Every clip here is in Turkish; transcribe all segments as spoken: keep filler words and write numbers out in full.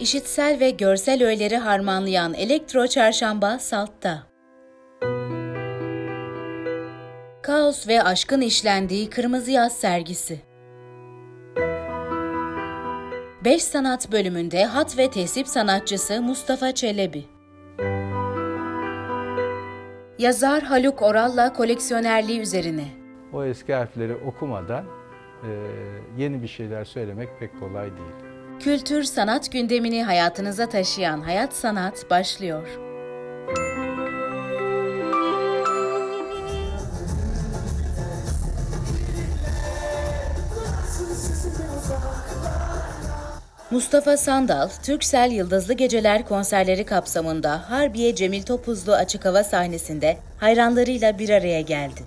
işitsel ve görsel öğeleri harmanlayan Elektro Çarşamba Salt'ta. Kaos ve aşkın işlendiği Kırmızı Yaz sergisi. Beş sanat bölümünde hat ve tesip sanatçısı Mustafa Çelebi. Yazar Haluk Oral'la koleksiyonerliği üzerine. O eski harfleri okumadan e, yeni bir şeyler söylemek pek kolay değil. Kültür, sanat gündemini hayatınıza taşıyan Hayat Sanat başlıyor. Mustafa Sandal, Türksel Yıldızlı Geceler konserleri kapsamında Harbiye Cemil Topuzlu açık hava sahnesinde hayranlarıyla bir araya geldi.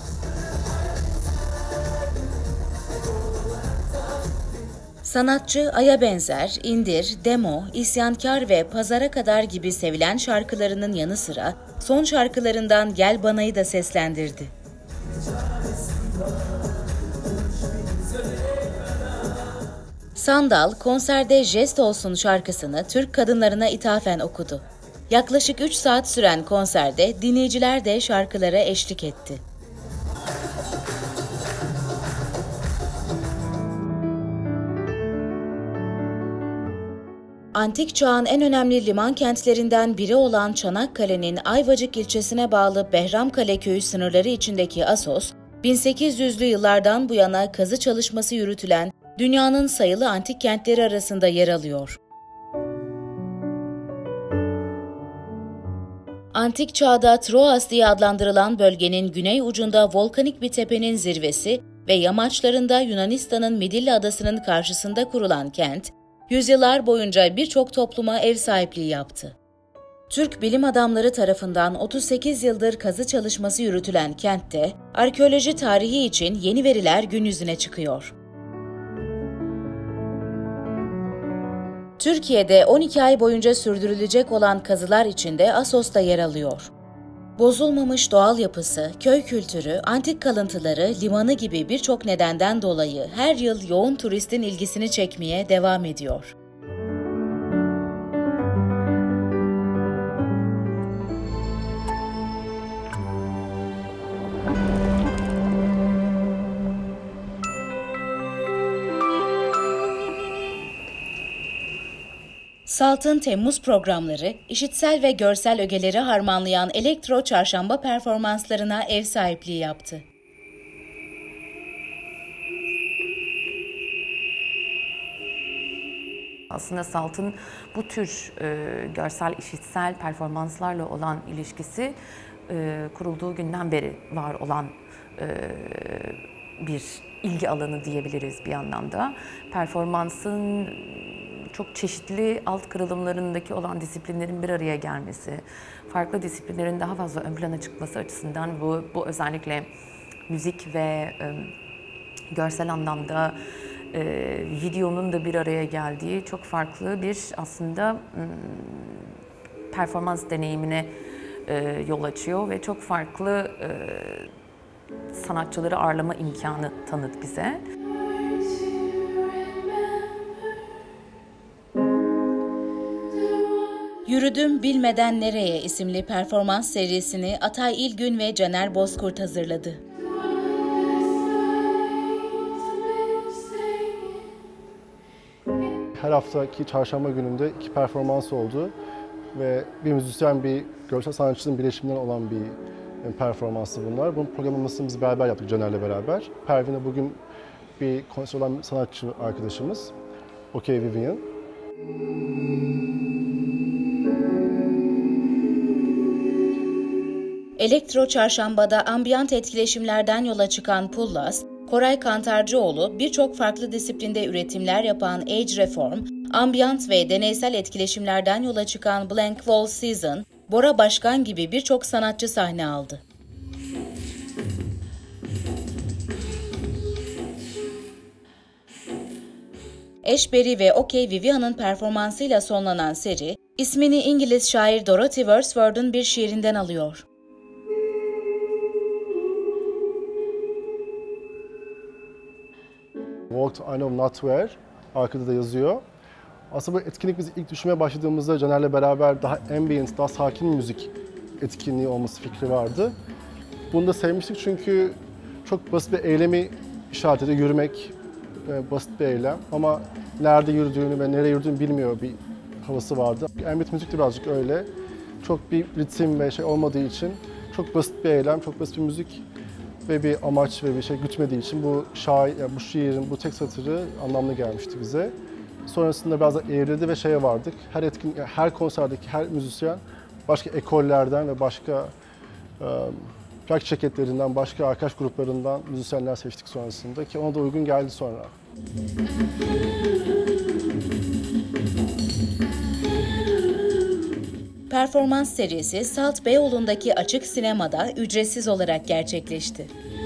Sanatçı Ay'a Benzer, İndir, Demo, İsyankar ve Pazara Kadar gibi sevilen şarkılarının yanı sıra son şarkılarından Gel Bana'yı da seslendirdi. Sandal, konserde Jest Olsun şarkısını Türk kadınlarına ithafen okudu. Yaklaşık üç saat süren konserde dinleyiciler de şarkılara eşlik etti. Antik çağın en önemli liman kentlerinden biri olan Çanakkale'nin Ayvacık ilçesine bağlı Behramkale köyü sınırları içindeki Assos, bin sekiz yüzlü yıllardan bu yana kazı çalışması yürütülen dünyanın sayılı antik kentleri arasında yer alıyor. Antik çağda Troas diye adlandırılan bölgenin güney ucunda volkanik bir tepenin zirvesi ve yamaçlarında Yunanistan'ın Midilli adasının karşısında kurulan kent, yüzyıllar boyunca birçok topluma ev sahipliği yaptı. Türk bilim adamları tarafından otuz sekiz yıldır kazı çalışması yürütülen kentte, arkeoloji tarihi için yeni veriler gün yüzüne çıkıyor. Türkiye'de on iki ay boyunca sürdürülecek olan kazılar içinde Assos da yer alıyor. Bozulmamış doğal yapısı, köy kültürü, antik kalıntıları, limanı gibi birçok nedenden dolayı her yıl yoğun turistin ilgisini çekmeye devam ediyor. Salt'ın Temmuz programları, işitsel ve görsel ögeleri harmanlayan Elektro Çarşamba performanslarına ev sahipliği yaptı. Aslında Salt'ın bu tür e, görsel, işitsel performanslarla olan ilişkisi e, kurulduğu günden beri var olan e, bir ilgi alanı diyebiliriz bir anlamda. Performansın çok çeşitli alt kırılımlarındaki olan disiplinlerin bir araya gelmesi, farklı disiplinlerin daha fazla ön plana çıkması açısından bu, bu özellikle müzik ve e, görsel anlamda e, videonun da bir araya geldiği çok farklı bir aslında e, performans deneyimine e, yol açıyor ve çok farklı e, sanatçıları ağırlama imkanı tanıdı bize. Yürüdüm Bilmeden Nereye isimli performans serisini Atay İlgün ve Caner Bozkurt hazırladı. Her haftaki çarşamba gününde iki performans oldu ve bir müzisyen, bir görsel sanatçının birleşiminden olan bir performansı bunlar. Bunun programlamasını biz beraber yaptık Caner'le beraber. Pervin'e bugün bir konser olan sanatçı arkadaşımız, Okay Vivian. Elektro Çarşamba'da ambiyant etkileşimlerden yola çıkan Pullas, Koray Kantarcıoğlu birçok farklı disiplinde üretimler yapan Age Reform, ambiyant ve deneysel etkileşimlerden yola çıkan Blank Wall Season, Bora Başkan gibi birçok sanatçı sahne aldı. Ashbery ve Okay Vivian'ın performansıyla sonlanan seri, ismini İngiliz şair Dorothy Wordsworth'un bir şiirinden alıyor. Walked I Know Not Where, arkada da yazıyor. Aslında bu etkinlik biz ilk düşünmeye başladığımızda Caner'le beraber daha ambient, daha sakin bir müzik etkinliği olması fikri vardı. Bunu da sevmiştik çünkü çok basit bir eylemi işaret ediyor. Yürümek e, basit bir eylem ama nerede yürüdüğünü ve nereye yürüdüğünü bilmiyor bir havası vardı. Ambient müzik de birazcık öyle. Çok bir ritim ve şey olmadığı için çok basit bir eylem, çok basit bir müzik ve bir amaç ve bir şey gütmediği için bu şair, yani bu şiirin bu tek satırı anlamlı gelmişti bize. Sonrasında biraz da evrildi ve şeye vardık. Her etkin, her konserdeki her müzisyen başka ekollerden ve başka plak şirketlerinden, başka arkadaş gruplarından müzisyenler seçtik sonrasında ki ona da uygun geldi sonra. Performans serisi Salt Beyoğlu'ndaki açık sinemada ücretsiz olarak gerçekleşti.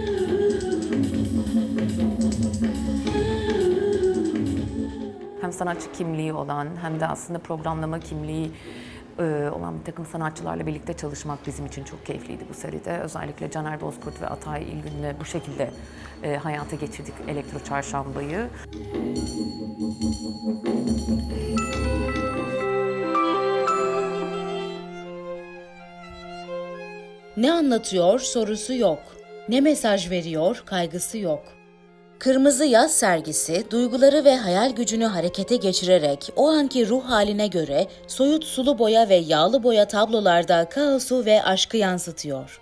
Hem sanatçı kimliği olan hem de aslında programlama kimliği olan bir takım sanatçılarla birlikte çalışmak bizim için çok keyifliydi bu seride. Özellikle Caner Bozkurt ve Atay İlgün'le bu şekilde hayata geçirdik Elektro Çarşamba'yı. Ne anlatıyor sorusu yok. Ne mesaj veriyor kaygısı yok. Kırmızı Yaz sergisi, duyguları ve hayal gücünü harekete geçirerek o anki ruh haline göre soyut sulu boya ve yağlı boya tablolarda kaosu ve aşkı yansıtıyor.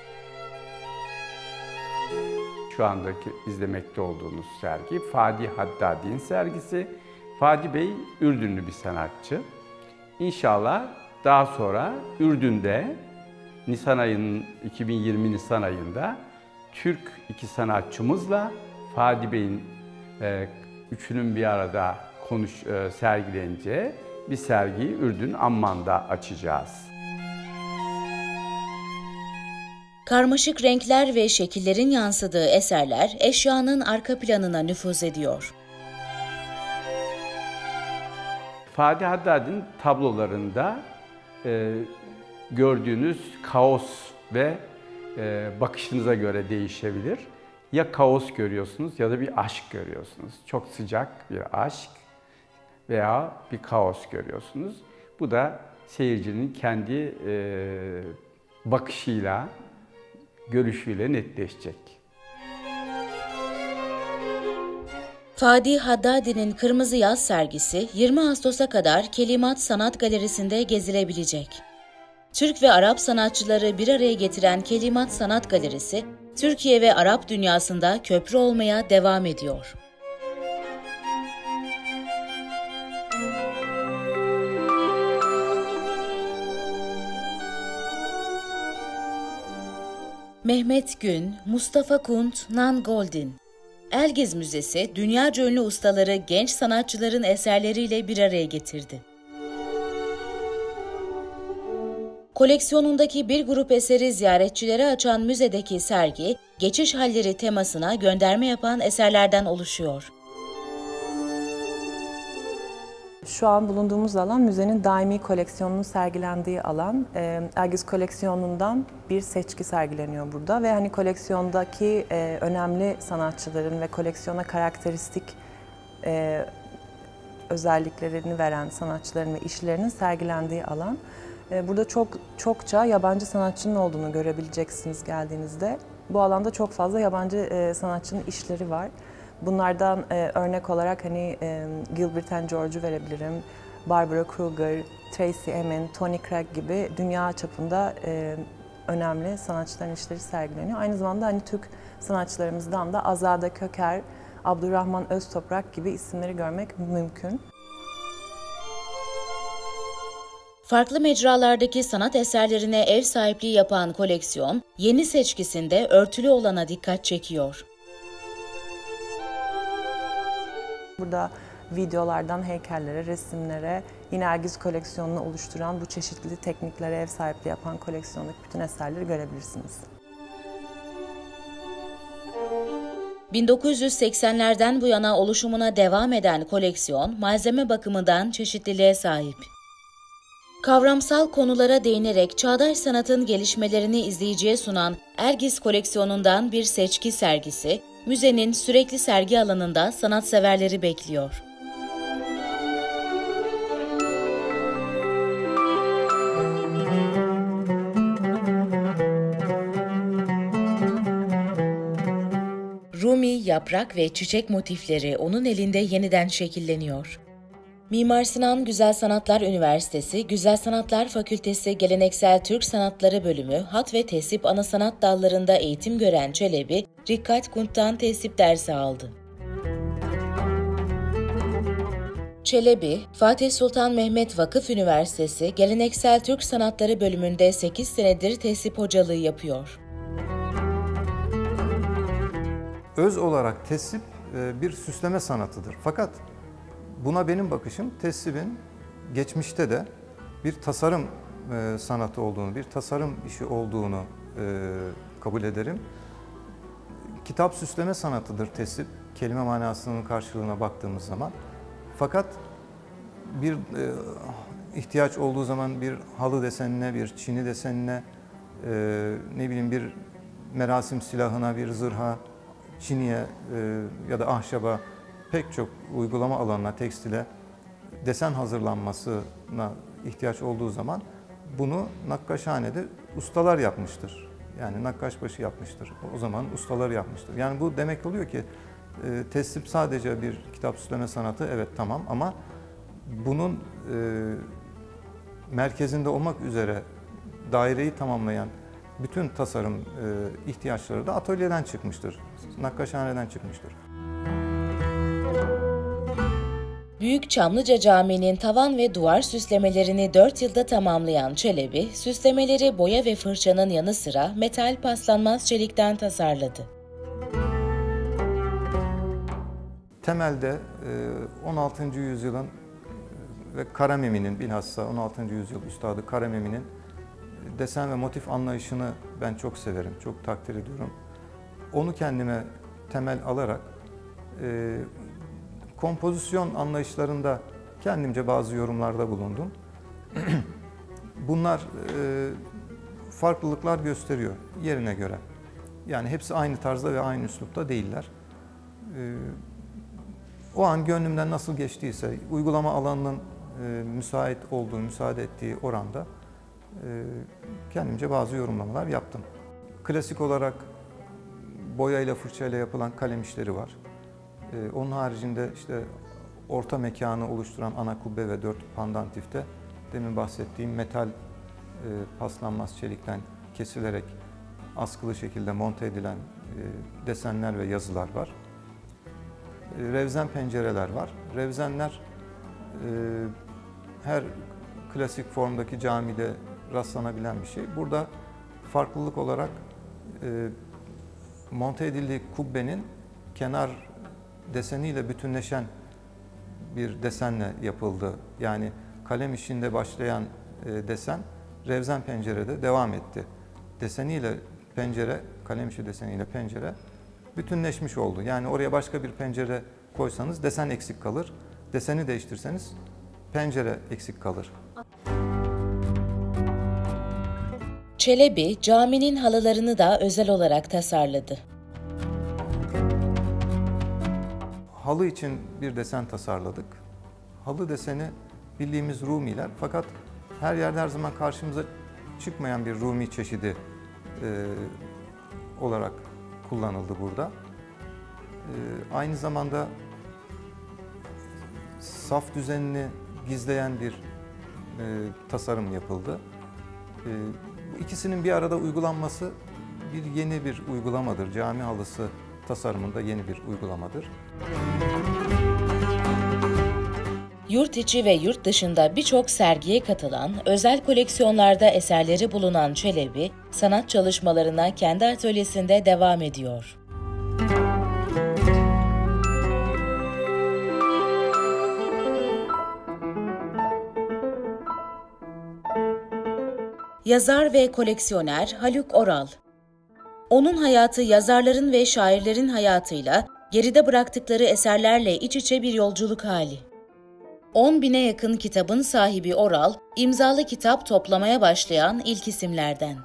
Şu andaki izlemekte olduğunuz sergi Fadi Haddadi'nin sergisi. Fadi Bey Ürdünlü bir sanatçı. İnşallah daha sonra Ürdün'de Nisan ayının iki bin yirmi Nisan ayında Türk iki sanatçımızla Fadi Bey'in e, üçünün bir arada konuş e, sergileneceği bir sergiyi Ürdün Amman'da açacağız. Karmaşık renkler ve şekillerin yansıdığı eserler eşyanın arka planına nüfuz ediyor. Fadi Haddadi'nin tablolarında e, gördüğünüz kaos ve e, bakışınıza göre değişebilir. Ya kaos görüyorsunuz ya da bir aşk görüyorsunuz. Çok sıcak bir aşk veya bir kaos görüyorsunuz. Bu da seyircinin kendi e, bakışıyla, görüşüyle netleşecek. Fadi Haddadi'nin Kırmızı Yaz sergisi yirmi Ağustos'a kadar Kelimat Sanat Galerisi'nde gezilebilecek. Türk ve Arap sanatçıları bir araya getiren Kelimat Sanat Galerisi, Türkiye ve Arap dünyasında köprü olmaya devam ediyor. Mehmet Gün, Mustafa Kunt, Nan Goldin. Elgiz Müzesi, dünyaca ünlü ustaları genç sanatçıların eserleriyle bir araya getirdi. Koleksiyonundaki bir grup eseri ziyaretçilere açan müzedeki sergi, geçiş halleri temasına gönderme yapan eserlerden oluşuyor. Şu an bulunduğumuz alan müzenin daimi koleksiyonunun sergilendiği alan. Elgiz koleksiyonundan bir seçki sergileniyor burada ve hani koleksiyondaki önemli sanatçıların ve koleksiyona karakteristik özelliklerini veren sanatçıların ve işlerinin sergilendiği alan. Burada çok çokça yabancı sanatçının olduğunu görebileceksiniz geldiğinizde. Bu alanda çok fazla yabancı sanatçının işleri var. Bunlardan e, örnek olarak hani e, Gilbert and George'u verebilirim. Barbara Kruger, Tracy Emin, Tony Craig gibi dünya çapında e, önemli sanatçıların işleri sergileniyor. Aynı zamanda hani Türk sanatçılarımızdan da Azade Köker, Abdurrahman Öztoprak gibi isimleri görmek mümkün. Farklı mecralardaki sanat eserlerine ev sahipliği yapan koleksiyon, yeni seçkisinde örtülü olana dikkat çekiyor. Burada videolardan heykellere, resimlere, yine Elgiz koleksiyonunu oluşturan bu çeşitli tekniklere ev sahipliği yapan koleksiyondaki bütün eserleri görebilirsiniz. bin dokuz yüz seksenlerden bu yana oluşumuna devam eden koleksiyon, malzeme bakımından çeşitliliğe sahip. Kavramsal konulara değinerek çağdaş sanatın gelişmelerini izleyiciye sunan Elgiz koleksiyonundan bir seçki sergisi, müzenin sürekli sergi alanında sanatseverleri bekliyor. Rumi, yaprak ve çiçek motifleri onun elinde yeniden şekilleniyor. Mimar Sinan Güzel Sanatlar Üniversitesi, Güzel Sanatlar Fakültesi Geleneksel Türk Sanatları Bölümü, Hat ve Tesip ana sanat dallarında eğitim gören Çelebi, Rikkat Kunt'tan tesip dersi aldı. Çelebi, Fatih Sultan Mehmet Vakıf Üniversitesi Geleneksel Türk Sanatları Bölümünde sekiz senedir tesip hocalığı yapıyor. Öz olarak tesip bir süsleme sanatıdır. Fakat buna benim bakışım tesipin geçmişte de bir tasarım sanatı olduğunu, bir tasarım işi olduğunu kabul ederim. Kitap süsleme sanatıdır tesip, kelime manasının karşılığına baktığımız zaman. Fakat bir e, ihtiyaç olduğu zaman bir halı desenine, bir çini desenine, e, ne bileyim bir merasim silahına, bir zırha, çiniye e, ya da ahşaba pek çok uygulama alanına, tekstile desen hazırlanmasına ihtiyaç olduğu zaman bunu nakkaşhanede ustalar yapmıştır. Yani nakkaşbaşı yapmıştır. O zaman ustalar yapmıştır. Yani bu demek oluyor ki e, tesip sadece bir kitap süsleme sanatı, evet tamam, ama bunun e, merkezinde olmak üzere daireyi tamamlayan bütün tasarım e, ihtiyaçları da atölyeden çıkmıştır. Nakkaşhaneden çıkmıştır. Büyük Çamlıca Camii'nin tavan ve duvar süslemelerini dört yılda tamamlayan Çelebi, süslemeleri boya ve fırçanın yanı sıra metal paslanmaz çelikten tasarladı. Temelde on altıncı yüzyılın ve Karamemi'nin, bilhassa on altıncı yüzyıl üstadı Karamemi'nin desen ve motif anlayışını ben çok severim, çok takdir ediyorum. Onu kendime temel alarak e, kompozisyon anlayışlarında kendimce bazı yorumlarda bulundum. Bunlar e, farklılıklar gösteriyor yerine göre. Yani hepsi aynı tarzda ve aynı üslupta değiller. E, o an gönlümden nasıl geçtiyse, uygulama alanının e, müsait olduğu, müsaade ettiği oranda e, kendimce bazı yorumlamalar yaptım. Klasik olarak boyayla, fırçayla yapılan kalem işleri var. Ee, onun haricinde işte orta mekanı oluşturan ana kubbe ve dört pandantifte demin bahsettiğim metal e, paslanmaz çelikten kesilerek askılı şekilde monte edilen e, desenler ve yazılar var. E, revzen pencereler var. Revzenler e, her klasik formdaki camide rastlanabilen bir şey. Burada farklılık olarak e, monte edildiği kubbenin kenar deseniyle bütünleşen bir desenle yapıldı. Yani kalem işinde başlayan e, desen revzen pencerede devam etti. Deseniyle pencere, kalem işi deseniyle pencere bütünleşmiş oldu. Yani oraya başka bir pencere koysanız desen eksik kalır. Deseni değiştirseniz pencere eksik kalır. Çelebi, caminin halılarını da özel olarak tasarladı. Halı için bir desen tasarladık. Halı deseni bildiğimiz Rumiler, fakat her yerde her zaman karşımıza çıkmayan bir Rumi çeşidi e, olarak kullanıldı burada. E, aynı zamanda saf düzenini gizleyen bir e, tasarım yapıldı. E, bu ikisinin bir arada uygulanması bir yeni bir uygulamadır. Cami halısı tasarımında yeni bir uygulamadır. Yurt içi ve yurt dışında birçok sergiye katılan, özel koleksiyonlarda eserleri bulunan Çelebi, sanat çalışmalarına kendi atölyesinde devam ediyor. Yazar ve koleksiyoner Haluk Oral. Onun hayatı yazarların ve şairlerin hayatıyla, geride bıraktıkları eserlerle iç içe bir yolculuk hali. on bine yakın kitabın sahibi Oral, imzalı kitap toplamaya başlayan ilk isimlerden.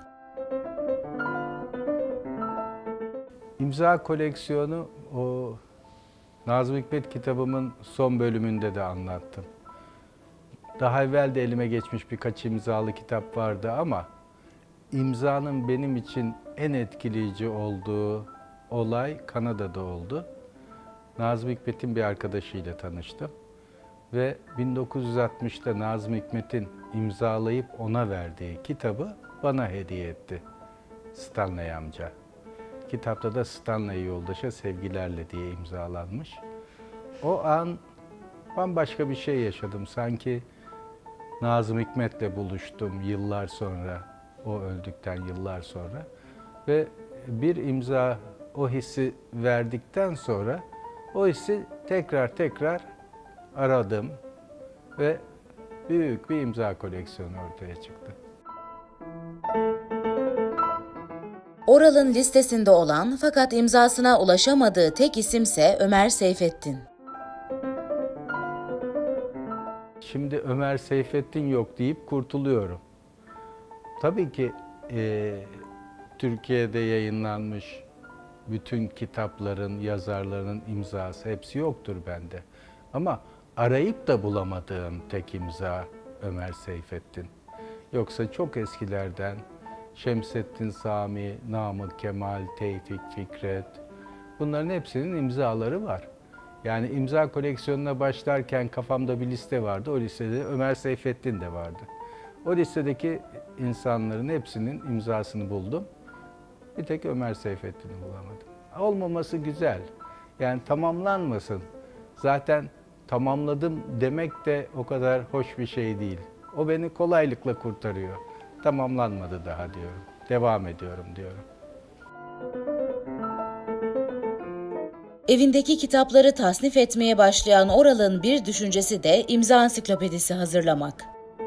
İmza koleksiyonu o Nazım Hikmet kitabımın son bölümünde de anlattım. Daha evvel de elime geçmiş birkaç imzalı kitap vardı ama imzanın benim için en etkileyici olduğu, olay Kanada'da oldu. Nazım Hikmet'in bir arkadaşıyla tanıştım. Ve bin dokuz yüz altmışta Nazım Hikmet'in imzalayıp ona verdiği kitabı bana hediye etti Stanley amca. Kitapta da Stanley yoldaşa sevgilerle diye imzalanmış. O an bambaşka bir şey yaşadım. Sanki Nazım Hikmet'le buluştum yıllar sonra, o öldükten yıllar sonra. Ve bir imza o hissi verdikten sonra o hissi tekrar tekrar aradım ve büyük bir imza koleksiyonu ortaya çıktı. Oral'ın listesinde olan fakat imzasına ulaşamadığı tek isimse Ömer Seyfettin. Şimdi Ömer Seyfettin yok deyip kurtuluyorum. Tabii ki e, Türkiye'de yayınlanmış bütün kitapların, yazarların imzası hepsi yoktur bende. Ama arayıp da bulamadığım tek imza Ömer Seyfettin. Yoksa çok eskilerden Şemsettin Sami, Namık Kemal, Tevfik Fikret, bunların hepsinin imzaları var. Yani imza koleksiyonuna başlarken kafamda bir liste vardı. O listede Ömer Seyfettin de vardı. O listedeki insanların hepsinin imzasını buldum. Bir tek Ömer Seyfettin'i bulamadım. Olmaması güzel. Yani tamamlanmasın. Zaten tamamladım demek de o kadar hoş bir şey değil. O beni kolaylıkla kurtarıyor. Tamamlanmadı daha diyorum. Devam ediyorum diyorum. Evindeki kitapları tasnif etmeye başlayan Oral'ın bir düşüncesi de imza ansiklopedisi hazırlamak.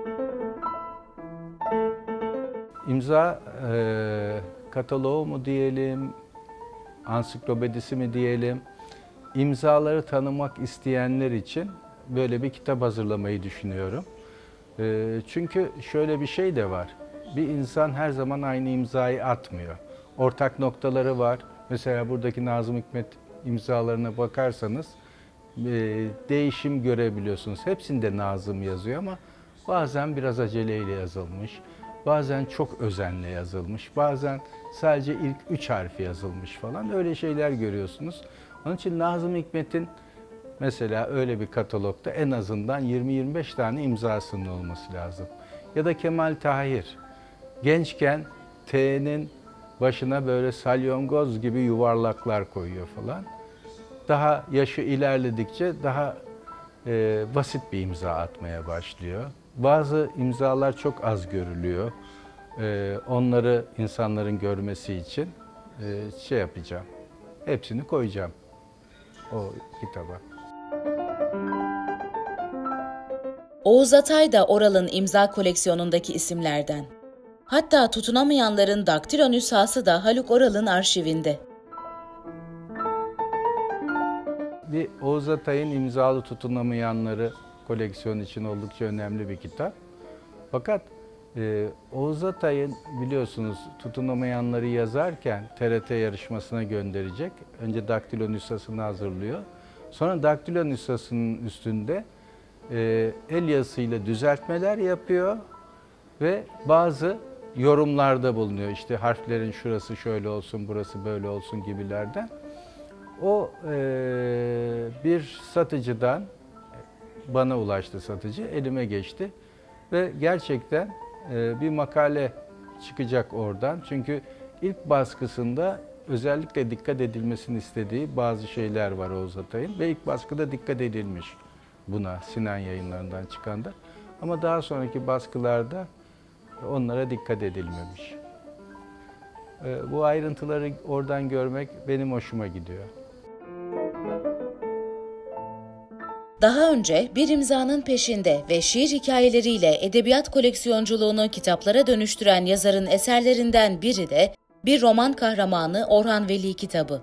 İmza e, kataloğu mu diyelim, ansiklopedisi mi diyelim, imzaları tanımak isteyenler için böyle bir kitap hazırlamayı düşünüyorum. E, çünkü şöyle bir şey de var, bir insan her zaman aynı imzayı atmıyor. Ortak noktaları var. Mesela buradaki Nazım Hikmet imzalarına bakarsanız e, değişim görebiliyorsunuz. Hepsinde Nazım yazıyor ama bazen biraz aceleyle yazılmış, bazen çok özenle yazılmış, bazen sadece ilk üç harfi yazılmış falan, öyle şeyler görüyorsunuz. Onun için Nazım Hikmet'in mesela öyle bir katalogda en azından yirmi yirmi beş tane imzasının olması lazım. Ya da Kemal Tahir, gençken T'nin başına böyle salyongoz gibi yuvarlaklar koyuyor falan. Daha yaşı ilerledikçe daha e, basit bir imza atmaya başlıyor. Bazı imzalar çok az görülüyor. E, onları insanların görmesi için e, şey yapacağım. Hepsini koyacağım o kitaba. Oğuz Atay da Oral'ın imza koleksiyonundaki isimlerden. Hatta tutunamayanların daktilo nüshası da Haluk Oral'ın arşivinde. Bir Oğuz Atay'ın imzalı tutunamayanları koleksiyon için oldukça önemli bir kitap. Fakat e, Oğuz Atay'ın biliyorsunuz tutunamayanları yazarken T R T yarışmasına gönderecek. Önce daktilo nüshasını hazırlıyor. Sonra daktilo nüshasının üstünde e, el yazısıyla düzeltmeler yapıyor ve bazı yorumlarda bulunuyor. İşte harflerin şurası şöyle olsun, burası böyle olsun gibilerden. O e, bir satıcıdan, bana ulaştı satıcı, elime geçti ve gerçekten e, bir makale çıkacak oradan. Çünkü ilk baskısında özellikle dikkat edilmesini istediği bazı şeyler var Oğuz Atay'ın ve ilk baskıda dikkat edilmiş buna, Sinan Yayınları'ndan çıkanda. Ama daha sonraki baskılarda onlara dikkat edilmemiş. E, bu ayrıntıları oradan görmek benim hoşuma gidiyor. Daha önce Bir İmzanın Peşinde ve şiir hikayeleriyle edebiyat koleksiyonculuğunu kitaplara dönüştüren yazarın eserlerinden biri de bir roman kahramanı Orhan Veli kitabı.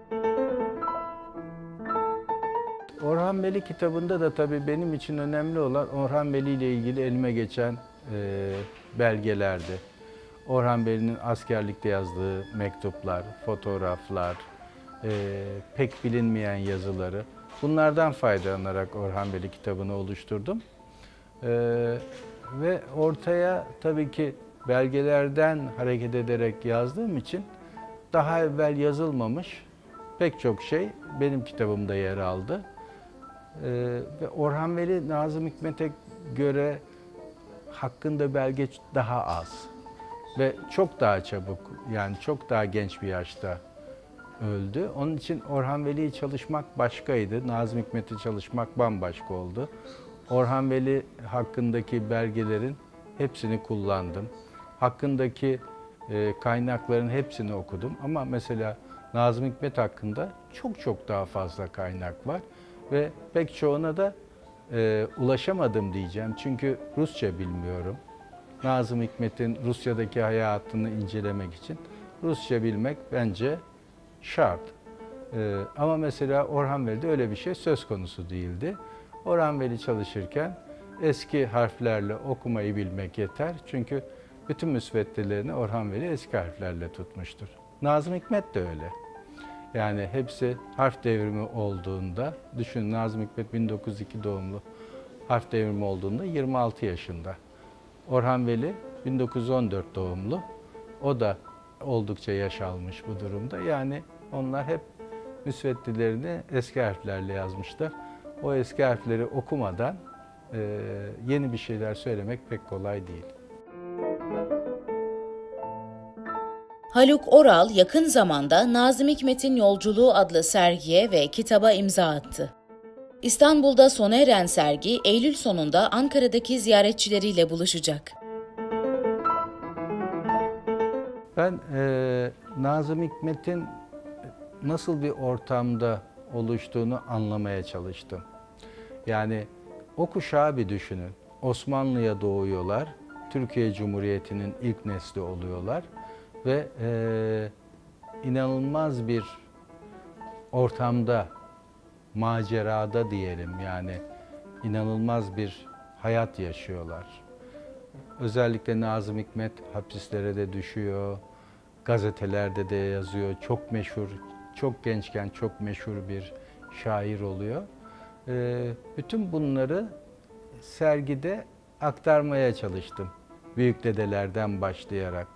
Orhan Veli kitabında da tabii benim için önemli olan Orhan Veli ile ilgili elime geçen e, belgelerdi. Orhan Veli'nin askerlikte yazdığı mektuplar, fotoğraflar, e, pek bilinmeyen yazıları. Bunlardan faydalanarak Orhan Veli kitabını oluşturdum. Ee, ve ortaya tabii ki belgelerden hareket ederek yazdığım için daha evvel yazılmamış pek çok şey benim kitabımda yer aldı. Ee, ve Orhan Veli, Nazım Hikmet'e göre hakkında belge daha az ve çok daha çabuk, yani çok daha genç bir yaşta öldü. Onun için Orhan Veli'yi çalışmak başkaydı, Nazım Hikmet'i çalışmak bambaşka oldu. Orhan Veli hakkındaki belgelerin hepsini kullandım. Hakkındaki e, kaynakların hepsini okudum. Ama mesela Nazım Hikmet hakkında çok çok daha fazla kaynak var. Ve pek çoğuna da e, ulaşamadım diyeceğim. Çünkü Rusça bilmiyorum. Nazım Hikmet'in Rusya'daki hayatını incelemek için Rusça bilmek bence şart. E, ama mesela Orhan Veli'de öyle bir şey söz konusu değildi. Orhan Veli çalışırken eski harflerle okumayı bilmek yeter. Çünkü bütün müsveddelerini Orhan Veli eski harflerle tutmuştur. Nazım Hikmet de öyle. Yani hepsi harf devrimi olduğunda, düşünün Nazım Hikmet bin dokuz yüz iki doğumlu, harf devrimi olduğunda yirmi altı yaşında. Orhan Veli bin dokuz yüz on dört doğumlu, o da oldukça yaş almış bu durumda. Yani onlar hep müsveddelerini eski harflerle yazmışlar. O eski harfleri okumadan e, yeni bir şeyler söylemek pek kolay değil. Haluk Oral yakın zamanda Nazım Hikmet'in Yolculuğu adlı sergiye ve kitaba imza attı. İstanbul'da sona eren sergi, Eylül sonunda Ankara'daki ziyaretçileriyle buluşacak. Ben e, Nazım Hikmet'in nasıl bir ortamda oluştuğunu anlamaya çalıştım. Yani o kuşağı bir düşünün. Osmanlı'ya doğuyorlar, Türkiye Cumhuriyeti'nin ilk nesli oluyorlar ve e, inanılmaz bir ortamda, macerada diyelim, yani inanılmaz bir hayat yaşıyorlar. Özellikle Nazım Hikmet hapislere de düşüyor, gazetelerde de yazıyor, çok meşhur, çok gençken çok meşhur bir şair oluyor. E, bütün bunları sergide aktarmaya çalıştım, büyükdedelerden başlayarak.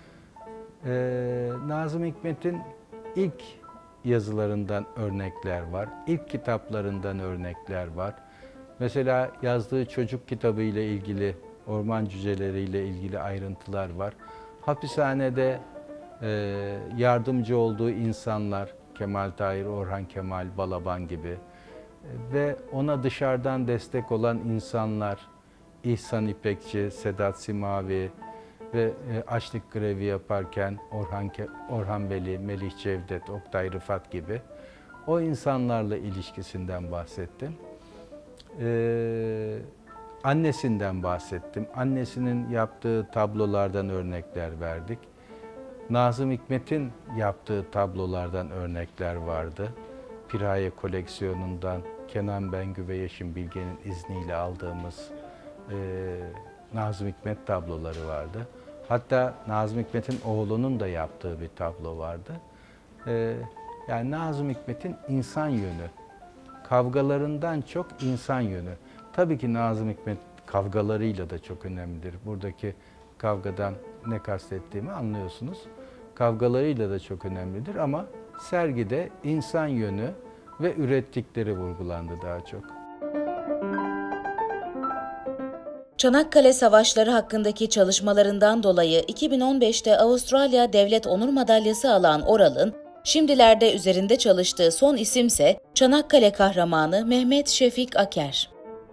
Ee, Nazım Hikmet'in ilk yazılarından örnekler var, ilk kitaplarından örnekler var. Mesela yazdığı çocuk kitabı ile ilgili, orman cüceleri ile ilgili ayrıntılar var. Hapishanede e, yardımcı olduğu insanlar, Kemal Tahir, Orhan Kemal, Balaban gibi e, ve ona dışarıdan destek olan insanlar, İhsan İpekçi, Sedat Simavi ve açlık grevi yaparken Orhan, Orhan Veli, Melih Cevdet, Oktay Rıfat gibi o insanlarla ilişkisinden bahsettim. Ee, annesinden bahsettim. Annesinin yaptığı tablolardan örnekler verdik. Nazım Hikmet'in yaptığı tablolardan örnekler vardı. Piraye koleksiyonundan Kenan Bengü ve Yeşim Bilge'nin izniyle aldığımız e, Nazım Hikmet tabloları vardı. Hatta Nazım Hikmet'in oğlunun da yaptığı bir tablo vardı. Ee, yani Nazım Hikmet'in insan yönü, kavgalarından çok insan yönü. Tabii ki Nazım Hikmet kavgalarıyla da çok önemlidir. Buradaki kavgadan ne kastettiğimi anlıyorsunuz. Kavgalarıyla da çok önemlidir ama sergide insan yönü ve ürettikleri vurgulandı daha çok. Çanakkale Savaşları hakkındaki çalışmalarından dolayı iki bin on beşte Avustralya Devlet Onur Madalyası alan Oral'ın, şimdilerde üzerinde çalıştığı son isimse Çanakkale kahramanı Mehmet Şefik Aker.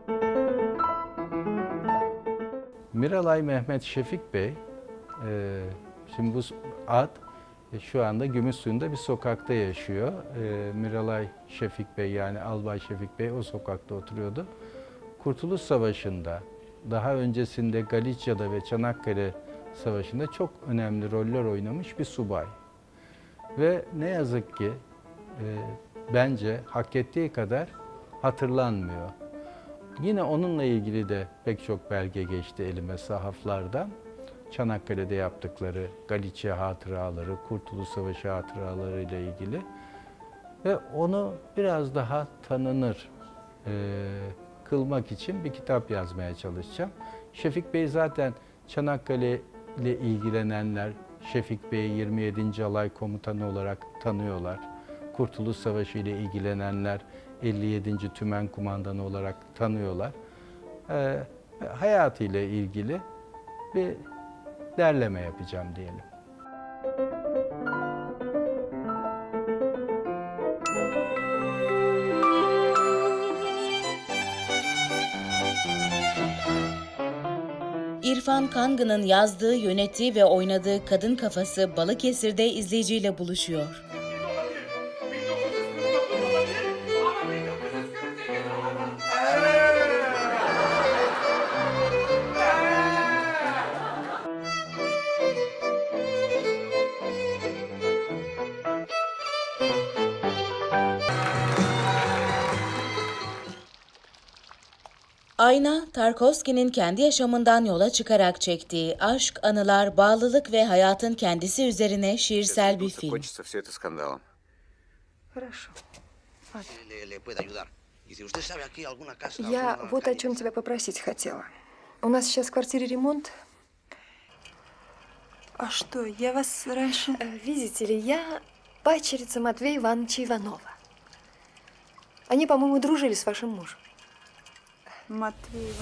Miralay Mehmet Şefik Bey, e, şimdi bu ad e, şu anda Gümüşsuyu'nda bir sokakta yaşıyor. E, Miralay Şefik Bey, yani Albay Şefik Bey o sokakta oturuyordu. Kurtuluş Savaşı'nda, daha öncesinde Galicia'da ve Çanakkale Savaşı'nda çok önemli roller oynamış bir subay. Ve ne yazık ki e, bence hak ettiği kadar hatırlanmıyor. Yine onunla ilgili de pek çok belge geçti elime sahaflardan. Çanakkale'de yaptıkları Galicia hatıraları, Kurtuluş Savaşı hatıraları ile ilgili. Ve onu biraz daha tanınır e, kılmak için bir kitap yazmaya çalışacağım. Şefik Bey zaten Çanakkale ile ilgilenenler Şefik Bey'i yirmi yedinci Alay Komutanı olarak tanıyorlar. Kurtuluş Savaşı ile ilgilenenler elli yedinci Tümen Kumandanı olarak tanıyorlar. Ee, hayatıyla ilgili bir derleme yapacağım diyelim. İrfan Kangı'nın yazdığı, yönettiği ve oynadığı Kadın Kafası Balıkesir'de izleyiciyle buluşuyor. Ayna, Tarkovski'nin kendi yaşamından yola çıkarak çektiği aşk, anılar, bağlılık ve hayatın kendisi üzerine şiirsel bir film. Я вот о чем тебя попросить хотела. У нас сейчас в квартире ремонт. А что, я вас раньше... Видите ли, я падчерица Матвея Ивановича Иванова. Они, по-моему, дружили с вашим мужем. Матвей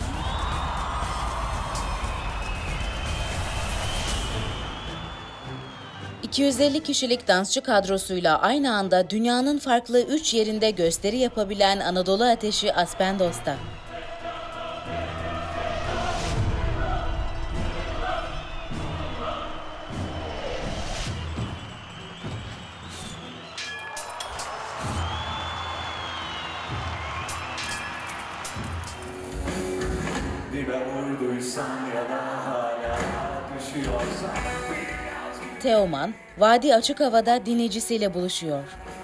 iki yüz elli kişilik dansçı kadrosuyla aynı anda dünyanın farklı üç yerinde gösteri yapabilen Anadolu Ateşi Aspendos'ta. Teoman, Vadi Açık Hava'da dinleyicisiyle buluşuyor.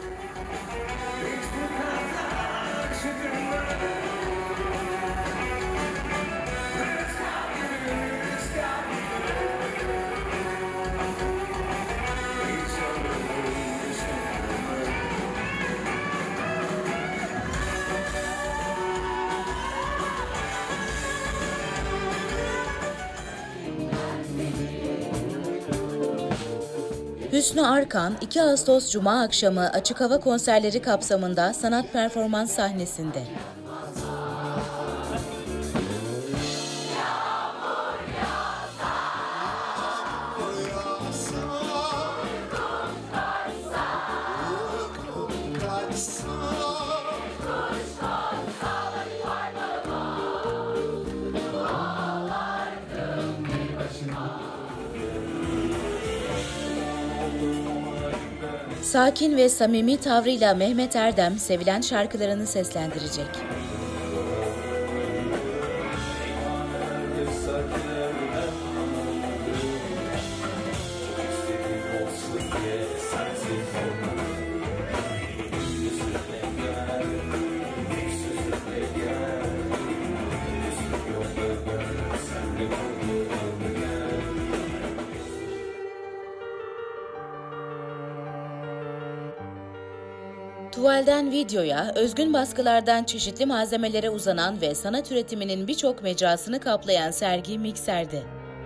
Hüsnü Arkan, iki Ağustos Cuma akşamı açık hava konserleri kapsamında sanat performans sahnesinde. Sakin ve samimi tavrıyla Mehmet Erdem sevilen şarkılarını seslendirecek. Tuvalden videoya, özgün baskılardan çeşitli malzemelere uzanan ve sanat üretiminin birçok mecrasını kaplayan sergi Mikser'de.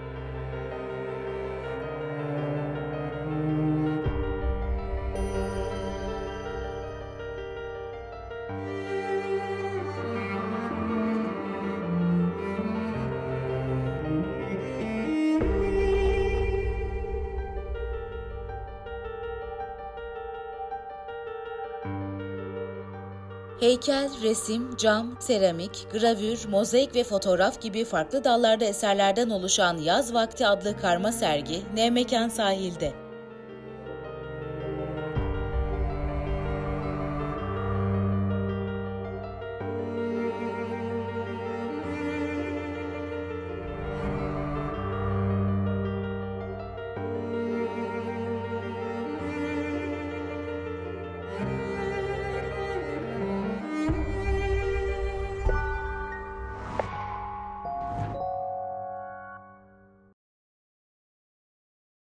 Heykel, resim, cam, seramik, gravür, mozaik ve fotoğraf gibi farklı dallarda eserlerden oluşan Yaz Vakti adlı karma sergi Nevmekan Sahil'de.